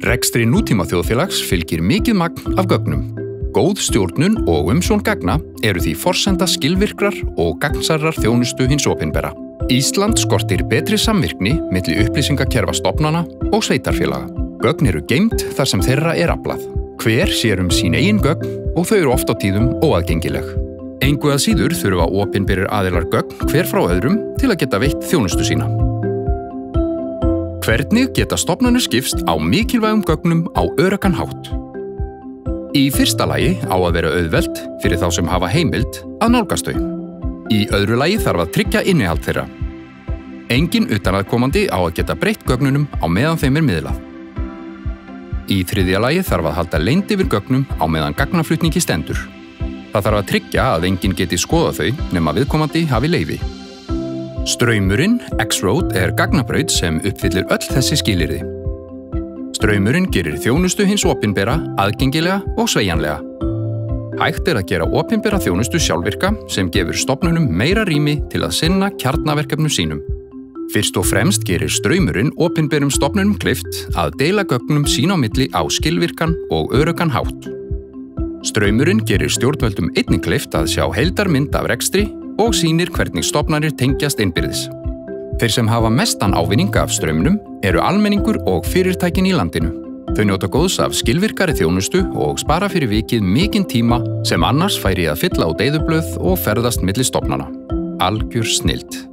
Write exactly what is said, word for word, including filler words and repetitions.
Rekstri nútíma þjóðfélags fylgir mikið magn af gögnum. Góð stjórnun og umsjón gagna eru því forsenda skilvirkrar og gagnsærrar þjónustu hins opinbera. Ísland skortir betri samvirkni milli upplýsingakerfa stofnana og sveitarfélaga. Gögn eru geymd þar sem þeirra er aflað. Hver sér um sín eigin gögn og þau eru oft á tíðum óaðgengileg. Engu að síður þurfa opinberir aðilar gögn hver frá öðrum til að geta veitt þjónustu sína. Hvernig geta stofnanir skipst á mikilvægum gögnum á öruggan hátt? Í fyrsta lagi á að vera auðvelt fyrir þá sem hafa heimild að nálgast þau. Í öðru lagi þarf að tryggja innihald þeirra. Enginn utanaðkomandi á að geta breytt gögnunum á meðan þeim er miðlað. Í þriðja lagi þarf að halda leynd yfir gögnum á meðan gagnaflutningi stendur. Það þarf að tryggja að enginn geti skoðað þau nema viðkomandi hafi leyfi. Straumurinn, X-Road, er gagnabraut sem uppfyllir öll þessi skilyrði. Straumurinn gerir þjónustu hins opinbera aðgengilega og sveigjanlega. Hægt er að gera opinbera þjónustu sjálfvirka sem gefur stofnunum meira rými til að sinna kjarnaverkefnum sínum. Fyrst og fremst gerir straumurinn opinberum stofnunum kleift að deila gögnum sín á milli á skilvirkan og öruggan hátt. Straumurinn gerir stjórnvöldum einnig kleift að sjá heildarmynd af rekstri og sýnir hvernig stofnanir tengjast innbyrðis. Þeir sem hafa mestan ávinning af straumnum eru almenningur og fyrirtækin í landinu. Þau njóta góðs af skilvirkari þjónustu og spara fyrir vikið mikinn tíma sem annars færi að fylla á deyðublöð og ferðast milli stofnana. Algjör snilld.